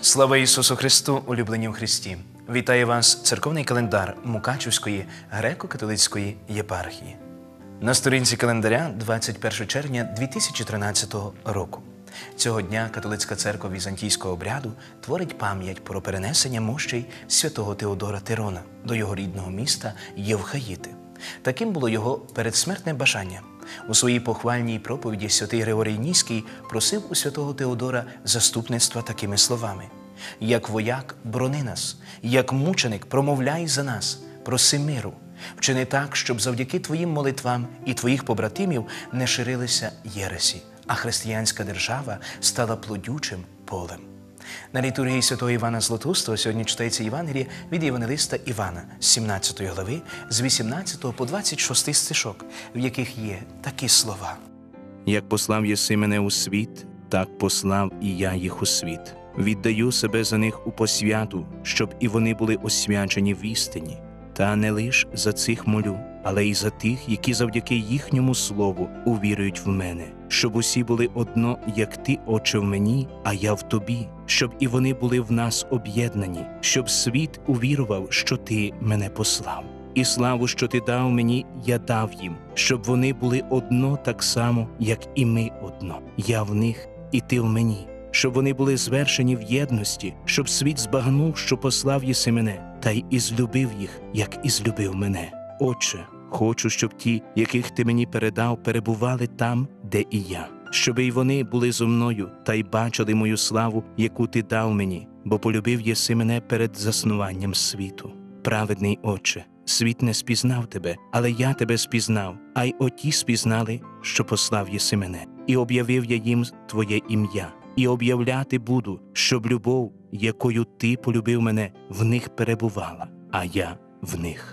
Слава Ісусу Христу, улюблені в Христі! Вітає вас церковний календар Мукачівської греко-католицької єпархії. На сторінці календаря 21 червня 2013 року. Цього дня католицька церква візантійського обряду творить пам'ять про перенесення мощей святого Теодора Тирона до його рідного міста Євхаїти. Таким було його передсмертне бажання. У своїй похвальній проповіді святий Григорій Нізький просив у святого Теодора заступництва такими словами: «Як вояк брони нас, як мученик промовляй за нас, проси миру. Вчини так, щоб завдяки твоїм молитвам і твоїх побратимів не ширилися єресі, а християнська держава стала плодючим полем». На літургії святого Івана Златоустого сьогодні читається Євангеліє від Євангелиста Івана з 17 глави, з 18 по 26 стишок, в яких є такі слова. «Як послав єси мене у світ, так послав і я їх у світ. Віддаю себе за них у посвяту, щоб і вони були освячені в істині. Та не лиш за цих молю, але й за тих, які завдяки їхньому слову увірують в мене, щоб усі були одно, як ти, Отче, в мені, а я в тобі, щоб і вони були в нас об'єднані, щоб світ увірував, що ти мене послав. І славу, що ти дав мені, я дав їм, щоб вони були одно так само, як і ми одно. Я в них, і ти в мені, щоб вони були звершені в єдності, щоб світ збагнув, що послав єси мене, та й ізлюбив їх, як ізлюбив мене. Отче, хочу, щоб ті, яких ти мені передав, перебували там, де і я, щоб і вони були зо мною, та й бачили мою славу, яку ти дав мені, бо полюбив єси мене перед заснуванням світу. Праведний Отче, світ не спізнав тебе, але я тебе спізнав, а й оті спізнали, що послав єси мене. І об'явив я їм твоє ім'я, і об'являти буду, щоб любов, якою ти полюбив мене, в них перебувала, а я в них».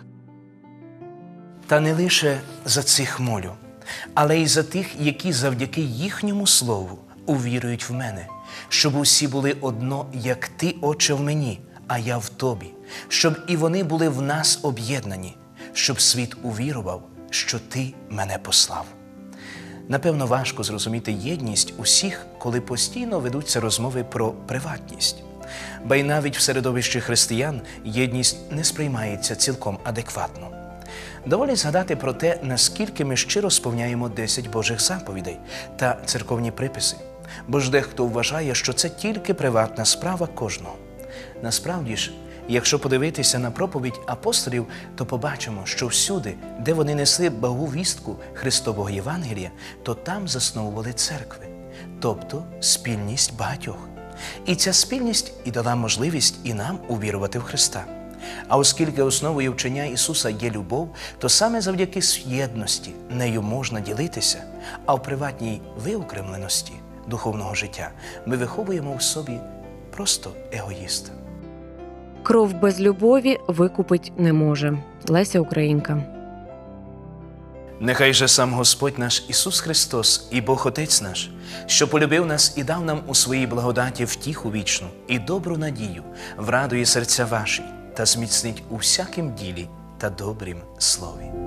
Та не лише за цих молю, але й за тих, які завдяки їхньому слову увірують в мене, щоб усі були одно, як ти, Отче, в мені, а я в тобі, щоб і вони були в нас об'єднані, щоб світ увірував, що ти мене послав. Напевно, важко зрозуміти єдність усіх, коли постійно ведуться розмови про приватність. Ба й навіть в середовищі християн єдність не сприймається цілком адекватно. Доволі згадати про те, наскільки ми щиро сповняємо 10 Божих заповідей та церковні приписи, бо ж дехто вважає, що це тільки приватна справа кожного. Насправді ж, якщо подивитися на проповідь апостолів, то побачимо, що всюди, де вони несли благу вістку Христового Євангелія, то там засновували церкви, тобто спільність багатьох. І ця спільність і дала можливість і нам увірувати в Христа. А оскільки основою вчення Ісуса є любов, то саме завдяки єдності нею можна ділитися, а в приватній виокремленості духовного життя ми виховуємо в собі просто егоїста. Кров без любові викупить не може. Леся Українка. Нехай же сам Господь наш Ісус Христос і Бог Отець наш, що полюбив нас і дав нам у своїй благодаті втіху вічну і добру надію, врадує серця ваші та зміцнить у всякім ділі та добрім слові.